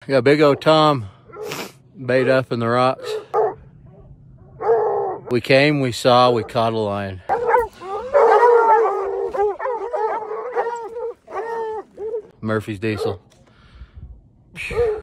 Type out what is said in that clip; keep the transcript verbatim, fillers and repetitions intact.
got big old Tom bait up in the rocks. We came, we saw, we caught a lion. Murphy's Diesel.